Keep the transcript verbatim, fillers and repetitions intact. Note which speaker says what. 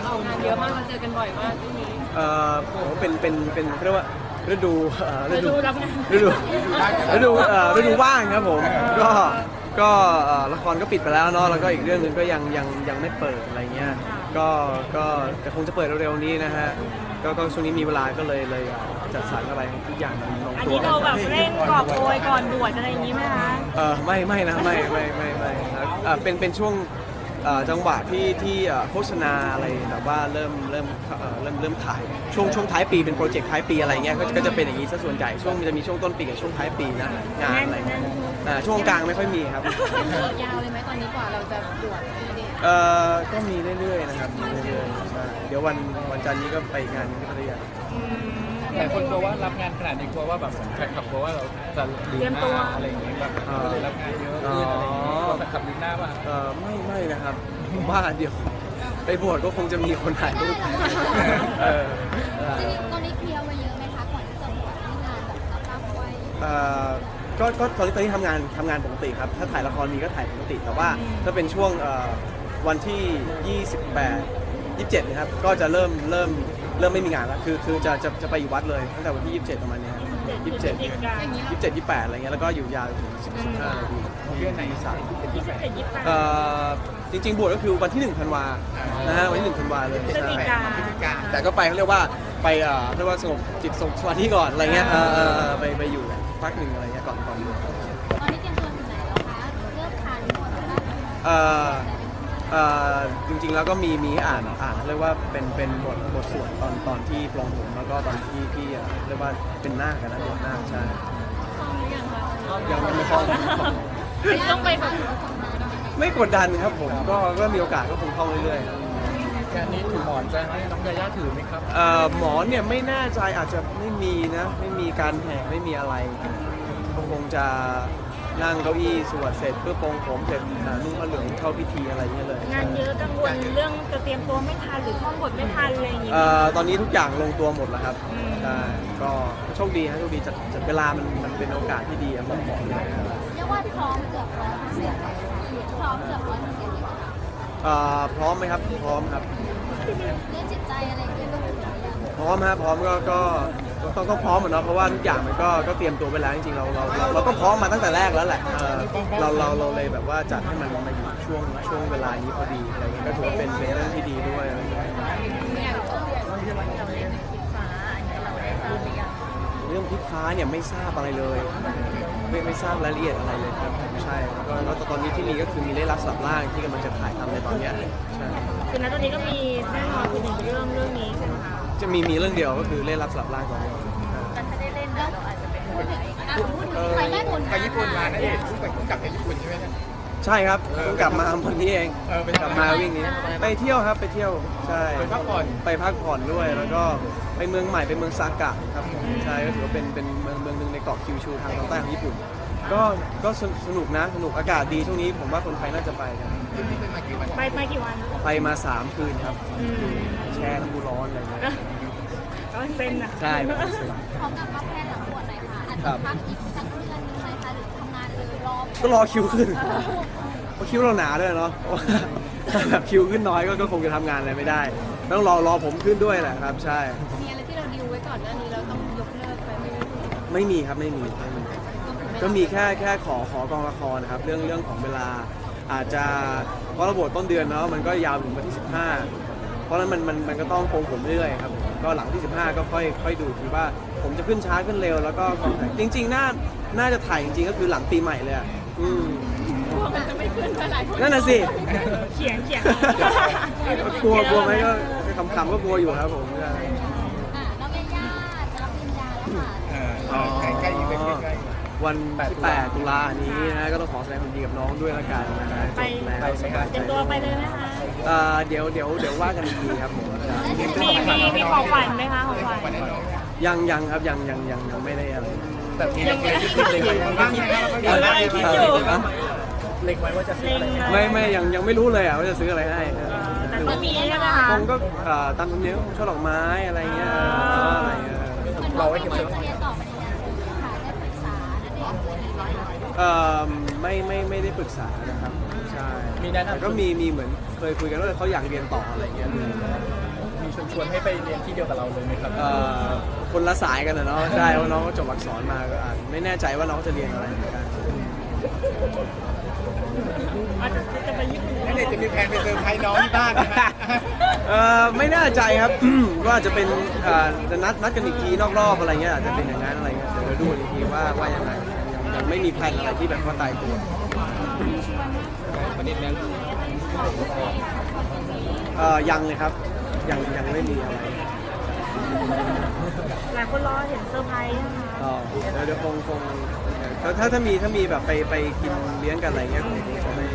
Speaker 1: ออกงานเยอะมากเราเจอกันบ่อยมากที่นี้
Speaker 2: เอ่อโอ้เป็นเป็นเป็นเรียกว่าฤดูฤ
Speaker 1: ฤ
Speaker 2: ดู
Speaker 1: ดูรับงาน
Speaker 2: ฤดูฤดูเอ่อฤดูว่างครับผมก็ก็ละครก็ปิดไปแล้วเนาะแล้วก็อีกเรื่องหนึ่งก็ยังยังยังไม่เปิดอะไรเงี้ยก็ก็แต่คงจะเปิดเร็วๆนี้นะฮะก็ก็ช่วงนี้มีเวลาก็เลยเลยจัดสรรอะไรทุกอย่างมันลง
Speaker 1: อัน
Speaker 2: ตัว
Speaker 1: นี้เราแบบเร่งกอบโกยก่อนบวชอะไรอย่างนี้ไหมคะ
Speaker 2: เออไม่ไม่นะไม่ไม่ไม่ไม่ครับเออเป็นเป็นช่วงจังหวะที่ที่โฆษณาอะไรแบบว่าเริ่มเริ่มเริ่มเริ่มถ่ายช่วงช่วงท้ายปีเป็นโปรเจกต์ท้ายปีอะไรเงี้ยก็จะเป็นอย่างนี้ซะส่วนใหญ่ช่วงจะมีช่วงต้นปีกับช่วงท้ายปีนะงานอะไรเงี้ยช่วงกลางไม่ค่อยมีครับ
Speaker 1: ยาวเลยไหมตอนนี้กว่าเราจะบวช
Speaker 2: เออก็มีเรื่อยๆนะครับมีเรื่อยๆใช่เดี๋ยววันวันจันทร์นี้ก็ไปงานที่พัทยา
Speaker 3: แต่คนกลัวว่ารับงานขนาดนี้กลัวว่าแบบแฟนคลับกลัวว่าเราจะลืมหน้าอะไรอย่างเงี้ยแบบก็เลยรับงานเยอะขึ้นอะไรอย่างเงี้ยแฟนคลับลืมหน้าป่ะ
Speaker 2: เออไม่ไม่นะครับผมว่าเดี๋ยวไปบวชก็คงจะมีคนถ่ายรูปเออ
Speaker 4: ตอนนี้เคลียร์ไว้เยอะไหมคะก่อนที่จะบวชที่งานแบบรับไว้
Speaker 2: เอ่อก็ก็ตอนนี้ตอนนี้ทำงานทำงานปกติครับถ้าถ่ายละครมีก็ถ่ายปกติแต่ว่าถ้าเป็นช่วงวันที่ยี่สิบแปด ยี่สิบเจ็ดนะครับก็จะเริ่มเริ่มเริ่มไม่มีงานแล้วคือคือจะจะจะไปอยู่วัดเลยตั้งแต่วันที่ยี่สิบเจ็ดประมาณนี้ยี่สิบเจ็ดยี่สิบเจ็ดยี่สิบแปดอะไรเงี้ยแล้วก็อยู่ยาวถึงสิบห้านาที
Speaker 3: เรื่องไหนสายเป็นที่แปด
Speaker 2: เอ่อจริงๆบวชก็คือวันที่หนึ่งธันวานะฮะวันที่หนึ่งธันวาเลยแต่ก็ไปเขาเรียกว่าไปเอ่อเรียกว่าสงบจิตสงบสมาธิก่อนอะไรเงี้ยเออไปไปอยู่พักหนึ่งอะไรเงี้ยก่อนก่อน
Speaker 4: ตอนนี้เตรียมตัวถึงไหนแล้วคะเริ่มทานหมดแล้ว
Speaker 2: เอ่อเอ่อจริงๆแล้วก็มีมีอ่านอ่านเรียกว่าเป็นเป็นบทบทสวดตอนตอนที่ปลงผมแล้วก็ตอนที่ที่เรียกว่าเป็นหน้ากันนะบทหน้าใช่ยังไม่คล่อง
Speaker 1: ต้องไปแบบ
Speaker 2: ไม่กดดันครับผมก็ก็มีโอกาสก็คงท่องเรื่อยๆ
Speaker 3: งานนี้ถือหมอนจะให้น้องยาย่าถือไหมครับ
Speaker 2: เอ่อหมอนเนี่ยไม่แน่ใจอาจจะไม่มีนะไม่มีการแห่ไม่มีอะไรก็คงจะนั่งเก้าอี้สวดเสร็จเพื่อปรงผมเสร็จนุ่งผ้าเหลืองเข้าพิธีอะไรเงี้ยเลย
Speaker 1: งานเยอะกังวลเรื่องจะเตรียมตัวไม่ทันหรือท่องบทไม่ทันอะไรอย่างงี้
Speaker 2: เอ่อตอนนี้ทุกอย่างลงตัวหมดแล้วครับใช่ก็โชคดีฮะโชคดีจัดจัดเวลามันมันเป็นโอกาสที่ดีอะผมบอกเลย
Speaker 4: เรียกว่าพร้อมเกือบร้อยเปอร์เซ็นต์พร้อมเกือบร้อยเปอร์เซ็นต์
Speaker 2: เอ่อพร้อมไหมครับพร้อมครับ
Speaker 4: เรื่องจิตใจอะไรอย่างเงี้ยก็
Speaker 2: พร้อมฮะพร้อมก็ก็ต้องต้องพร้อมเหมือนเนาะเพราะว่าทุกอย่างมันก็ก็เตรียมตัวไปแล้วจริงๆเราเราเราก็พร้อมมาตั้งแต่แรกแล้วแหละเราเราเราเลยแบบว่าจัดให้มันมาอยู่ช่วงช่วงเวลานี้พอดีอะไรเงี้ยก็ถือว่าเป็นเป็นเรื่องที่ดีด้วยเรื่องพลิกฟ้าเนี่ยไม่ทราบอะไรเลยไม่ไม่ทราบรายละเอียดอะไรเลยครับใช่ก็แล้วตอนนี้ที่มีก็คือมีเล่ห์ลับสลับล่างที่กำลังจะถ่ายทำในตอนนี้ใช่
Speaker 1: คือณตอนนี้ก็มีแน่นอนคือหนึ่งเรื่องเรื่องนี้ใช่ไหมคะ
Speaker 2: จะมีมีเรื่องเดียวก็คือเล่ห์ลับสลับล่างตอนนี้
Speaker 4: แต่ถ้าได้เล่นแล้วเราอาจจะเป็นพูดถึงพูดถึงไปได้ผล
Speaker 3: ไปญี่ปุ่นมานะเอกเพิ่งไปกลับไปญี่ปุ่นใช่ไหม
Speaker 2: ใช่ครับเพิ่งกลับมาวันนี้เองกลับมาวิ่งนี้ไปเที่ยวครับไปเที่ยวใช่
Speaker 3: ไปพักผ่อน
Speaker 2: ไปพักผ่อนด้วยแล้วก็ไปเมืองใหม่ไปเมืองซากะครับใช่ก็ถือว่าเป็นเป็นเมืองเมืองหนึ่งในเกาะคิวชูทางตอนใต้ของญี่ปุ่นก็ก็สนุกนะสนุกอากาศดีช่วงนี้ผมว่าคนไทยน่าจะไปกัน
Speaker 1: ไปไปกี่วัน
Speaker 2: ไปมาสามคืนครับแช่น้ำพุร้อนอะไรเงี้ย
Speaker 1: ก็เซ็นอ่ะ
Speaker 2: ใช่
Speaker 4: พร้อมกับรับแพทย์หลังบวชหน่อยค่ะอาจจะพักอีกสักเดือนนึงไหมคะหรือทำงานเลยรอ
Speaker 2: ก็รอคิวขึ้นเพราะคิวเราหนาด้วยเนาะแบบคิวขึ้นน้อยก็คงจะทำงานอะไรไม่ได้ต้องรอรอผมขึ้นด้วยแหละครับใช่
Speaker 1: มีอะไรที่เราดิวไว้ก่อนหน้านี้เราต้องยกเลิกไปไหม
Speaker 2: ไม่มีครับไม่มีไม่มีก็มีแค่แค่ขอขอกองละครนะครับเรื่องเรื่องของเวลาอาจจะเพราะระบบต้นเดือนเนาะมันก็ยาวถึงวันที่สิบห้าเพราะฉะนั้นมันมันมันก็ต้องโกงผมเรื่อยครับก็หลังที่สิบห้าก็ค่อยค่อยดูทีว่าผมจะขึ้นช้าขึ้นเร็วแล้วก็จริงๆน่าน่าจะถ่ายจริงๆก็คือหลังปีใหม่เลยอ่ะอืม
Speaker 1: กลัวมันจะไม่ขึ้นเท่าไหร่
Speaker 2: นั่นน่ะสิ
Speaker 1: เขียนเขียน
Speaker 2: กลัวกลัวไหมก็คำๆก็กลัวอยู่ครับผม
Speaker 4: อ่าน้องย่าจะรับปริญญาแล้วค่ะ
Speaker 3: ใกล้ๆใกล้
Speaker 2: วันที่แปดตุลานี้นะก็ต้องขอแสดงความดีกับน้องด้วยละกันนะ
Speaker 1: ไปแล้วเตรียมตัวไปเลยนะคะ
Speaker 2: เดี๋ยวเดี๋ยวเดี๋ยวว่ากันอีกทีครับผม
Speaker 1: มีมีมีของขวัญไหมคะของขวัญ
Speaker 2: ยังยังครับยังยังยังยังไม่ได้อะไร
Speaker 3: แต่ยังไม่ได้คิดเลยบ้าง
Speaker 1: ยังไม่ได้คิดอยู่
Speaker 3: เล็งไว้ว่าจะซื้ออะไร
Speaker 2: ไม่ไม่ยังยังไม่รู้เลยอ่ะว่าจะซื้ออะไรให้
Speaker 1: แต่ก็มีใช่ไหมคะ
Speaker 2: ผมก็ตามธรรมเนียมช่อดอกไม้อะไรเงี้ยอะไรเงี้ย
Speaker 4: เราไว้เก็บเสื้อต่อไปเนี่ยค่ะได้ปรึกษานั่นเอง
Speaker 2: เอ่อไม่ไม่ไม่ได้ปรึกษานะครับใช่ใช่
Speaker 3: มีแนะนำ
Speaker 2: แต่ก็มีมีเหมือนเคยคุยกันว่าเขาอยากเรียนต่ออะไรเงี้ย
Speaker 3: มีชวนชวนให้ไปเรียนที่เดียวกับเราเลยไหมครับ
Speaker 2: เอ่อคนละสายกันนะเนาะใช่ว่าน้องก็จบอักษรมาก็อาจไม่แน่ใจว่าน้องจะเรียนอะไรเหมือนกัน
Speaker 1: อาจจะจะไปญี่ปุ่น
Speaker 3: นั่นเองจะมีแผนไปเซอร์ไพรส์น้องที่บ้านนะฮะ
Speaker 2: เอ่อไม่แน่ใจครับ ว่าอาจจะเป็นเอ่อจะนัดนัดกันอีกทีนอกรอบอะไรเงี้ยอาจจะเป็นอย่างนั้นอะไรเงี้ยเดี๋ยวดูอีกทีว่าว่ายังไงยังยังไม่มีแผนอะไรที่แบบว่าตายตัว
Speaker 3: วันนี้แม่
Speaker 2: เอ่อยังเลยครับยังยังไม่มีอะไร
Speaker 1: หลายคนรอเห็นเซอร์ไพรส์นะคะ
Speaker 2: ก็เดี๋ยวเดี๋ยวคงคงถ้าถ้าถ้ามีถ้ามีแบบไปไปกินเลี้ยงกันอะไรเงี้ยคงคงจะไม่